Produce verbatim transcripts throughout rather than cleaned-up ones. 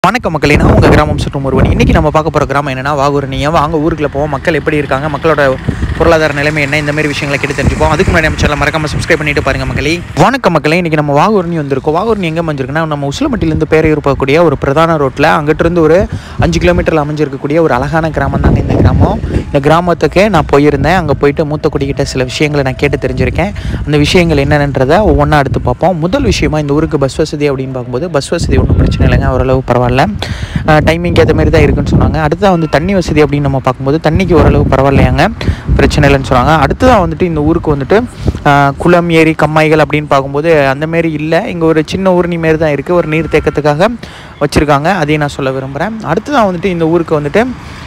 வணக்கம் மக்களே, நான் உங்கள் கிராமம் சுற்றும் ஒருவன். இன்றைக்கி நம்ம பார்க்க போகிற கிராமம் என்னென்னா வாகூரணியை. வாங்க ஊருக்குள்ள போவோம். மக்கள் எப்படி இருக்காங்க, மக்களோட பொருளாதார நிலைமை என்ன, இந்த மாதிரி விஷயங்களை கேட்டு தெரிஞ்சுப்போம். அதுக்கு முன்னாடி நம்ம சேனலை மறக்காமல் சப்ஸ்கிரைப் பண்ணிட்டு பாருங்கள் மக்களே. வணக்கம் மக்களே, இன்றைக்கி நம்ம வாகூரணி வந்திருக்கோம். வாகூரணி எங்கே அமைஞ்சிருக்குன்னா நம்ம உசிலம்பட்டியிலேருந்து பேரையூர் போகக்கூடிய ஒரு பிரதான ரோட்டில் அங்கிட்டிருந்து ஒரு அஞ்சு கிலோமீட்டரில் அமைஞ்சிருக்கக்கூடிய ஒரு அழகான கிராமம் தாங்க இந்த கிராமம். இந்த கிராமத்துக்கு நான் போயிருந்தேன். அங்கே போயிட்டு மூத்த குடிக்கிட்ட சில விஷயங்களை நான் கேட்டு தெரிஞ்சிருக்கேன். அந்த விஷயங்கள் என்னென்னன்றதை ஒவ்வொன்றா எடுத்து பார்ப்போம். முதல் விஷயமா இந்த ஊருக்கு பஸ் வசதி அப்படின்னு பார்க்கும்போது பஸ் வசதி ஒன்றும் பிரச்சனை இல்லைங்க, ஓரளவு பரவாயில்ல. டைமிங்க்கு ஏற்ற மாதிரி தான் இருக்குன்னு சொன்னாங்க. அடுத்ததாக வந்து தண்ணி வசதி அப்படின்னு நம்ம பார்க்கும்போது தண்ணிக்கு ஓரளவு பரவாயில்லையாங்க, பிரச்சனை இல்லைன்னு சொன்னாங்க. அடுத்ததாக வந்துட்டு இந்த ஊருக்கு வந்துட்டு குளம், ஏரி, கம்மாய்கள் அப்படின்னு பார்க்கும்போது அந்தமாரி இல்லை. இங்கே ஒரு சின்ன ஊரணி மாரி தான் இருக்குது, ஒரு நீர் தேக்கத்துக்காக வச்சுருக்காங்க. அதையும் நான் சொல்ல விரும்புகிறேன். அடுத்ததாக வந்துட்டு இந்த ஊருக்கு வந்துட்டு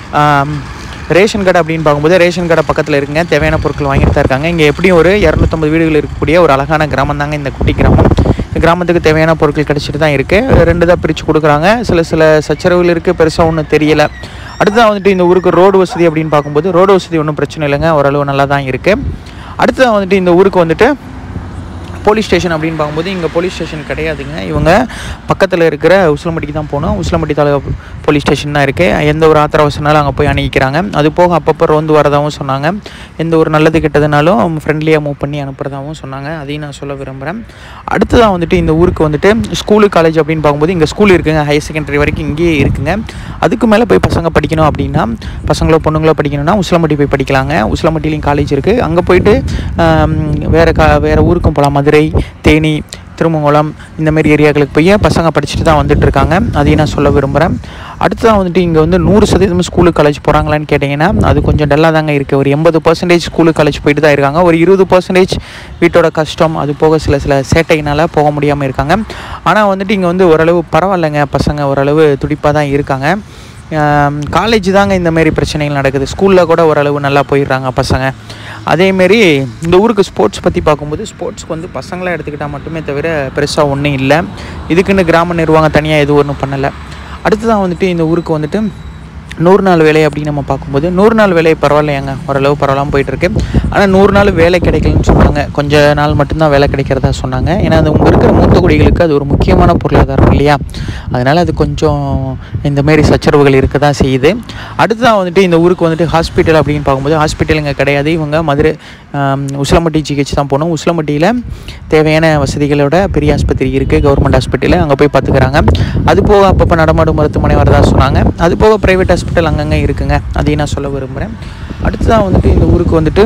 ரேஷன் கடை அப்படின்னு பார்க்கும்போது ரேஷன் கடை பக்கத்தில் இருக்குங்க. தேவையான பொருட்கள் வாங்கிட்டு தான் இருக்காங்க. இங்கே எப்படியும் ஒரு இரநூத்தம்பது வீடுகள் இருக்கக்கூடிய ஒரு அழகான கிராமம் தாங்க இந்த குட்டி கிராமம். இந்த கிராமத்துக்கு தேவையான பொருட்கள் கிடச்சிட்டு தான் இருக்குது. ரெண்டு தான் பிரித்து கொடுக்குறாங்க. சில சில சச்சரவுகள் இருக்குது, பெருசாக ஒன்றும் தெரியலை. அடுத்ததான் வந்துட்டு இந்த ஊருக்கு ரோடு வசதி அப்படின்னு பார்க்கும்போது ரோடு வசதி ஒன்றும் பிரச்சனை இல்லைங்க, ஓரளவு நல்லா தான் இருக்குது. அடுத்ததான் வந்துட்டு இந்த ஊருக்கு வந்துட்டு போலீஸ் ஸ்டேஷன் அப்படின்னு பார்க்கும்போது இங்கே போலீஸ் ஸ்டேஷன் கிடையாதுங்க. இவங்க பக்கத்தில் இருக்கிற உசிலம்பட்டிக்கு தான் போகணும். உசிலம்பட்டி தாலுகா போலீஸ் ஸ்டேஷன் தான் இருக்குது. எந்த ஒரு ஆத்திர அவசரனாலும் அங்கே போய் அணுகிக்கிறாங்க. அது போக அப்பப்போ ரோந்து வரதாகவும் சொன்னாங்க. எந்த ஒரு நல்லது கெட்டதுனாலும் ஃப்ரெண்ட்லியாக மூவ் பண்ணி அனுப்புறதாகவும் சொன்னாங்க. அதையும் நான் சொல்ல விரும்புகிறேன். அடுத்ததாக வந்துட்டு இந்த ஊருக்கு வந்துட்டு ஸ்கூலு, காலேஜ் அப்படின்னு பார்க்கும்போது இங்கே ஸ்கூல் இருக்குங்க. ஹையர் செகண்டரி வரைக்கும் இங்கேயே இருக்குங்க. அதுக்கு மேலே போய் பசங்க படிக்கணும் அப்படின்னா, பசங்களோ பொண்ணுங்களோ படிக்கணும்னா உசிலம்பட்டி போய் படிக்கலாங்க. உசிலம்பட்டிலையும் காலேஜ் இருக்குது. அங்கே போயிட்டு வேறு கா வேறு ஊருக்கும் போகலாம். மதுரை, தேனி, திருமங்கலம் இந்தமாரி ஏரியாக்களுக்கு போய் பசங்க படிச்சுட்டு தான் வந்துட்டு இருக்காங்க. அதையும் நான் சொல்ல விரும்புகிறேன். அடுத்ததான் வந்துட்டு இங்கே வந்து நூறு சதவீதம் ஸ்கூலு, காலேஜ் போகிறாங்களான்னு கேட்டிங்கன்னா அது கொஞ்சம் டல்லாக தாங்க இருக்குது. ஒரு எண்பது பர்சன்டேஜ் ஸ்கூலு, காலேஜ் போயிட்டு தான் இருக்காங்க. ஒரு இருபது பர்சன்டேஜ் வீட்டோட கஷ்டம், அது போக சில சில சேட்டையினால் போக முடியாமல் இருக்காங்க. ஆனால் வந்துட்டு இங்கே வந்து ஓரளவு பரவாயில்லைங்க, பசங்க ஓரளவு துடிப்பாக தான் இருக்காங்க. காலேஜ் தாங்க இந்தமாரி பிரச்சனைகள் நடக்குது. ஸ்கூலில் கூட ஓரளவு நல்லா போயிடுறாங்க பசங்க. அதேமாரி இந்த ஊருக்கு ஸ்போர்ட்ஸ் பற்றி பார்க்கும்போது ஸ்போர்ட்ஸ்க்கு வந்து பசங்களாக எடுத்துக்கிட்டால் மட்டுமே தவிர பெருசாக ஒன்றும் இல்லை. இதுக்குன்னு கிராம நிர்வாகம் தனியாக எதுவும் ஒன்றும் பண்ணலை. அடுத்ததான் வந்துட்டு இந்த ஊருக்கு வந்துட்டு நூறு நாள் வேலை அப்படின்னு நம்ம பார்க்கும்போது நூறு நாள் வேலை பரவாயில்லையாங்க, ஓரளவு பரவாயில்லாமல் போயிட்டுருக்கு. ஆனால் நூறு நாள் வேலை கிடைக்கலன்னு சொன்னாங்க. கொஞ்ச நாள் மட்டும்தான் வேலை கிடைக்கிறதா சொன்னாங்க. ஏன்னா அது உங்கள் இருக்கிற மூத்த குடிகளுக்கு அது ஒரு முக்கியமான பொருளாதாரம் இல்லையா, அதனால் அது கொஞ்சம் இந்தமாரி சச்சரவுகள் இருக்க தான் செய்யுது. அடுத்ததான் வந்துட்டு இந்த ஊருக்கு வந்துட்டு ஹாஸ்பிட்டல் அப்படின்னு பார்க்கும்போது ஹாஸ்பிட்டல் இங்கே கிடையாது. இவங்க மதுரை உசிலம்பட்டி ஜிஹெச் தான் போகணும். உசிலம்பட்டியில் தேவையான வசதிகளோட பெரிய ஆஸ்பத்திரி இருக்குது, கவர்மெண்ட் ஹாஸ்பிட்டலில். அங்கே போய் பார்த்துக்கிறாங்க. அது போக அப்பப்போ நடமாடும் மருத்துவமனை வரதா சொன்னாங்க. அது போக ப்ரைவேட் ஹாஸ்பிட்டல் அங்கங்கே இருக்குங்க. அதையும் நான் சொல்ல விரும்புகிறேன். அடுத்ததான் வந்துட்டு இந்த ஊருக்கு வந்துட்டு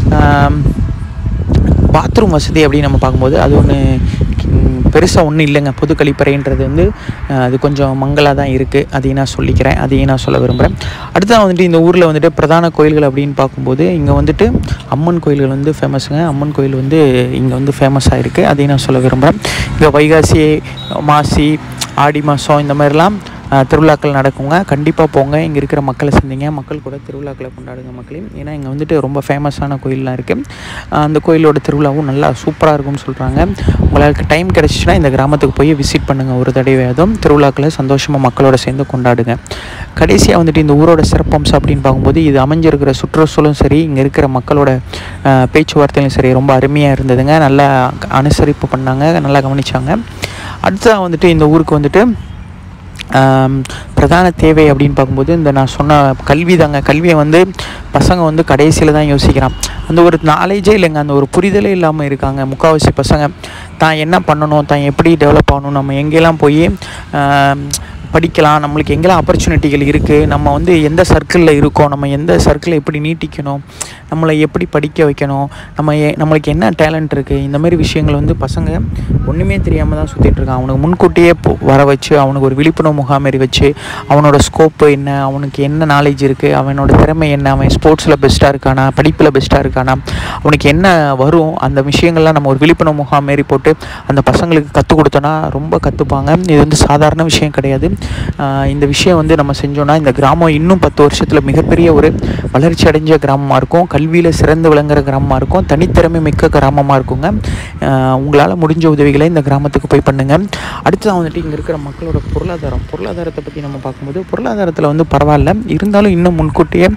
பாத்ரூம் வசதி அப்படின்னு நம்ம பார்க்கும்போது அது ஒன்று பெருசாக ஒன்றும் இல்லைங்க. பொது கழிப்பறைன்றது வந்து அது கொஞ்சம் மங்கலாக தான் இருக்குது. அதையும் நான் சொல்லிக்கிறேன். அதையும் நான் சொல்ல விரும்புகிறேன். அடுத்ததான் வந்துட்டு இந்த ஊரில் வந்துட்டு பிரதான கோயில்கள் அப்படின்னு பார்க்கும்போது இங்கே வந்துட்டு அம்மன் கோயில்கள் வந்து ஃபேமஸுங்க. அம்மன் கோயில் வந்து இங்கே வந்து ஃபேமஸாக இருக்குது. அதையும் நான் சொல்ல விரும்புகிறேன். இங்கே வைகாசி, மாசி, ஆடி மாதம் இந்த மாதிரிலாம் திருவிழாக்கள் நடக்குங்க. கண்டிப்பாக போங்க, இங்கே இருக்கிற மக்களை சந்திங்க, மக்கள் கூட திருவிழாக்களை கொண்டாடுங்க மக்களையும். ஏன்னா இங்கே வந்துட்டு ரொம்ப ஃபேமஸான கோயிலெலாம் இருக்குது. அந்த கோயிலோட திருவிழாவும் நல்லா சூப்பராக இருக்கும்னு சொல்கிறாங்க. உங்களுக்கு டைம் கிடச்சிச்சின்னா இந்த கிராமத்துக்கு போய் விசிட் பண்ணுங்கள். ஒரு தடவையாதும் திருவிழாக்களை சந்தோஷமாக மக்களோட சேர்ந்து கொண்டாடுங்க. கடைசியாக வந்துட்டு இந்த ஊரோட சிறப்பம்சம் அப்படின்னு பார்க்கும்போது இது அமைஞ்சிருக்கிற சுற்றுச்சூழலும் சரி, இங்கே இருக்கிற மக்களோட பேச்சுவார்த்தையும் சரி ரொம்ப அருமையாக இருந்ததுங்க. நல்லா அனுசரிப்பு பண்ணாங்க, நல்லா கவனித்தாங்க. அடுத்ததாக வந்துட்டு இந்த ஊருக்கு வந்துட்டு பிரதான தேவை அப்படின்னு பார்க்கும்போது இந்த நான் சொன்ன கல்வி தாங்க. கல்வியை வந்து பசங்க வந்து கடைசியில் தான் யோசிக்கிறான். அந்த ஒரு நாலேஜே இல்லைங்க, அந்த ஒரு புரிதலே இல்லாமல் இருக்காங்க முக்கால்வாசி பசங்க. தான் என்ன பண்ணணும், தான் எப்படி டெவலப் ஆகணும், நம்ம எங்கெல்லாம் போய் படிக்கலாம், நம்மளுக்கு எங்கெல்லாம் ஆப்பர்ச்சுனிட்டிகள் இருக்குது, நம்ம வந்து எந்த சர்க்கிளில் இருக்கோம், நம்ம எந்த சர்க்கிளை எப்படி நீட்டிக்கணும், நம்மளை எப்படி படிக்க வைக்கணும், நம்ம நம்மளுக்கு என்ன டேலண்ட் இருக்குது, இந்தமாரி விஷயங்கள் வந்து பசங்க ஒன்றுமே தெரியாமல் தான் சுற்றிட்டுருக்கான். அவனுக்கு முன்கூட்டியே வர வச்சு அவனுக்கு ஒரு விழிப்புணர்வு முகாமாரி வச்சு அவனோட ஸ்கோப்பு என்ன, அவனுக்கு என்ன நாலேஜ் இருக்குது, அவனோட திறமை என்ன, அவன் ஸ்போர்ட்ஸில் பெஸ்ட்டாக இருக்கானா, படிப்பில் பெஸ்ட்டாக இருக்கானா, அவனுக்கு என்ன வரும், அந்த விஷயங்கள்லாம் நம்ம ஒரு விழிப்புணர்வு முகாம் மாரி போட்டு அந்த பசங்களுக்கு கற்றுக் கொடுத்தோன்னா ரொம்ப கற்றுப்பாங்க. இது வந்து சாதாரண விஷயம் கிடையாது. இந்த விஷயம் வந்து நம்ம செஞ்சோன்னா இந்த கிராமம் இன்னும் பத்து வருஷத்தில் மிகப்பெரிய ஒரு வளர்ச்சி அடைஞ்ச கிராமமாக இருக்கும், கல்வியில் சிறந்து விளங்குற கிராமமாக இருக்கும், தனித்திறமை மிக்க கிராமமாக இருக்குங்க. உங்களால் முடிஞ்ச உதவிகளை இந்த கிராமத்துக்கு போய் பண்ணுங்கள். அடுத்ததான் வந்துட்டு இங்கே இருக்கிற மக்களோட பொருளாதாரம் பொருளாதாரத்தை பற்றி நம்ம பார்க்கும்போது பொருளாதாரத்தில் வந்து பரவாயில்ல, இருந்தாலும் இன்னும் முன்கூட்டியே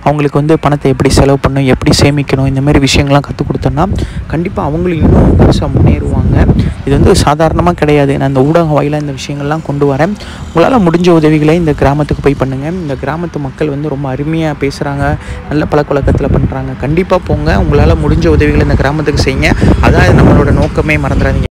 அவங்களுக்கு வந்து பணத்தை எப்படி செலவு பண்ணணும், எப்படி சேமிக்கணும், இந்த மாதிரி விஷயங்கள்லாம் கற்றுக் கொடுத்தோன்னா கண்டிப்பாக அவங்களும் இன்னும் பெருசாக முன்னேறுவாங்க. இது வந்து சாதாரணமாக கிடையாது. நான் இந்த ஊடக வாயிலாக இந்த விஷயங்கள்லாம் கொண்டு வரேன். உங்களால் முடிஞ்ச உதவிகளை இந்த கிராமத்துக்கு போய் பண்ணுங்கள். இந்த கிராமத்து மக்கள் வந்து ரொம்ப அருமையாக பேசுகிறாங்க, நல்ல பழக்கவழக்கத்தில் பண்ணுறாங்க. கண்டிப்பாக போங்க, உங்களால் முடிஞ்ச உதவிகளை இந்த கிராமத்துக்கு செய்யுங்க. அதான் நம்மளோட நோக்கமே, மறந்துடாதீங்க.